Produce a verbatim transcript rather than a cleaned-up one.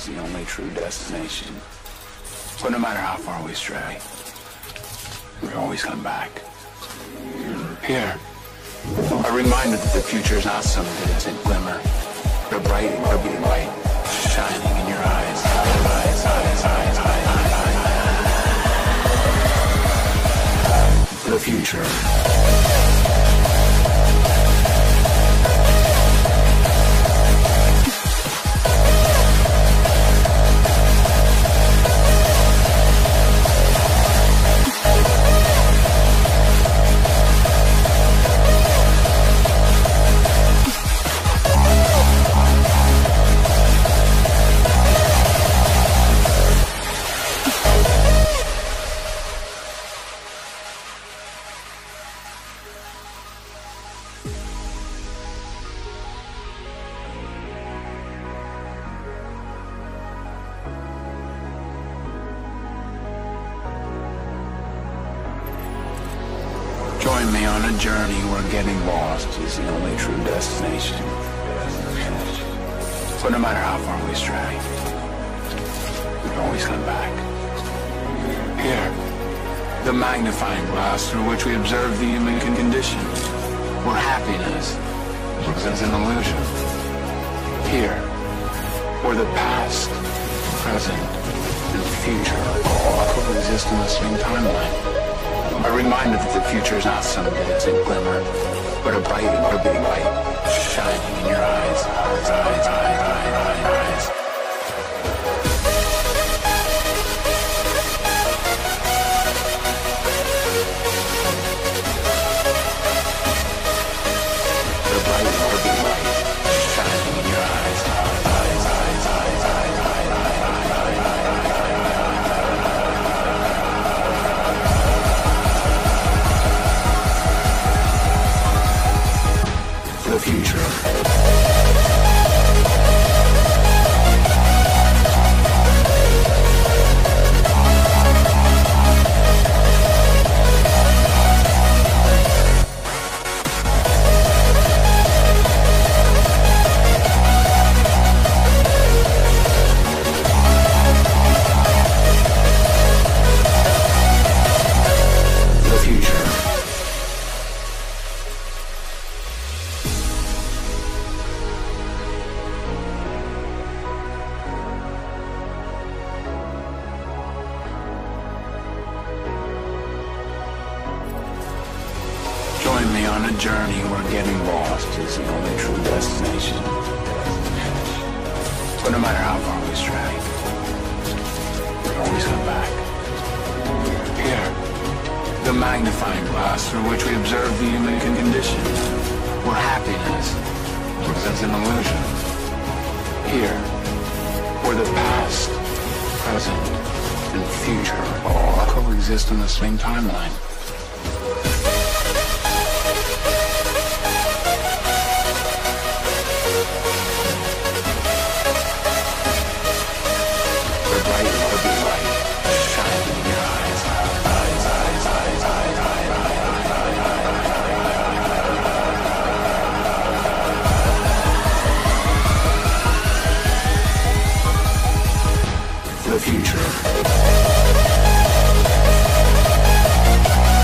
the only true destination. But no matter how far we stray, we always come back. Here, a reminder that the future is not some distant glimmer, but a bright, bright light shining in your eyes. Eyes, eyes, eyes, eyes, eyes, eyes. The future. Join me on a journey where getting lost is the only true destination. But no matter how far we stray, we always come back. Here, the magnifying glass through which we observe the human condition, where happiness is an illusion. Here, where the past, present, and future all coexist in the same timeline. A reminder that the future is not some distant glimmer, but a bright, bright light shining in your eyes, eyes, eyes, eyes, eyes, eyes. The bright, bright light shining in your eyes, eyes, eyes, eyes, eyes, eyes, the future. Join me on a journey where getting lost is the only true destination. But no matter how far we stray, we always come back. Here, the magnifying glass through which we observe the human condition, where happiness is an illusion. Here, where the past, present, and future all coexist in the same timeline. The future.